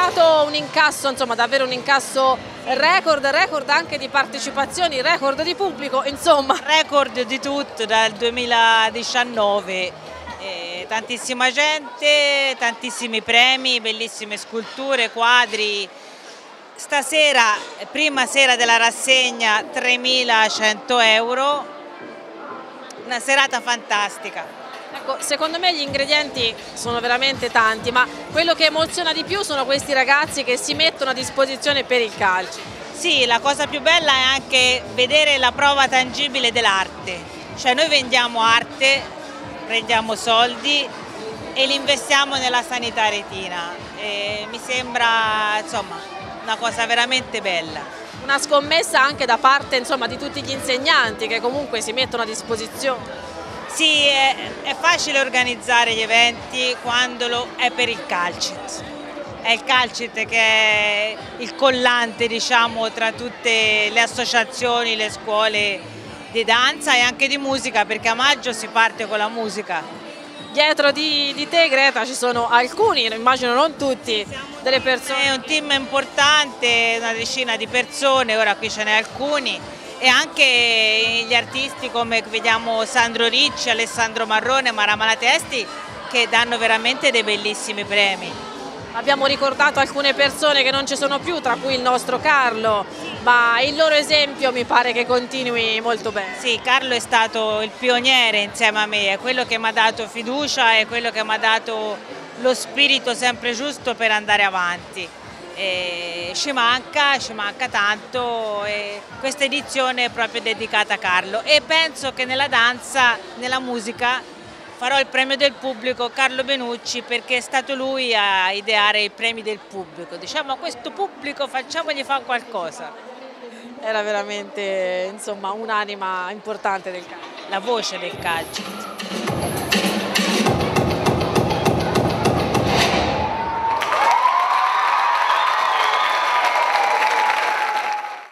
trovato un incasso, insomma davvero un incasso record anche di partecipazioni, record di pubblico, insomma. Record di tutto dal 2019, tantissima gente, tantissimi premi, bellissime sculture, quadri. Stasera, prima sera della rassegna, 3.100 euro, una serata fantastica. Ecco, secondo me gli ingredienti sono veramente tanti, ma quello che emoziona di più sono questi ragazzi che si mettono a disposizione per il calcio. Sì, la cosa più bella è anche vedere la prova tangibile dell'arte, cioè noi vendiamo arte, prendiamo soldi e li investiamo nella sanità retina, e mi sembra insomma una cosa veramente bella. Una scommessa anche da parte insomma, di tutti gli insegnanti che comunque si mettono a disposizione. Sì, è facile organizzare gli eventi quando è per il calcit. È il calcit che è il collante, diciamo, tra tutte le associazioni, le scuole di danza e anche di musica, perché a maggio si parte con la musica. Dietro di te, Greta, ci sono alcuni, immagino non tutti, delle persone. È un team importante, una decina di persone, ora qui ce n'è alcuni. E anche gli artisti come vediamo Sandro Ricci, Alessandro Marrone, Mara Malatesti, che danno veramente dei bellissimi premi. Abbiamo ricordato alcune persone che non ci sono più, tra cui il nostro Carlo, ma il loro esempio mi pare che continui molto bene. Sì, Carlo è stato il pioniere insieme a me, è quello che mi ha dato fiducia, è quello che mi ha dato lo spirito sempre giusto per andare avanti. Ci manca tanto, e questa edizione è proprio dedicata a Carlo e penso che nella danza, nella musica farò il premio del pubblico Carlo Benucci, perché è stato lui a ideare i premi del pubblico. Diciamo, a questo pubblico facciamogli fare qualcosa. Era veramente insomma un'anima importante del calcio. La voce del calcio.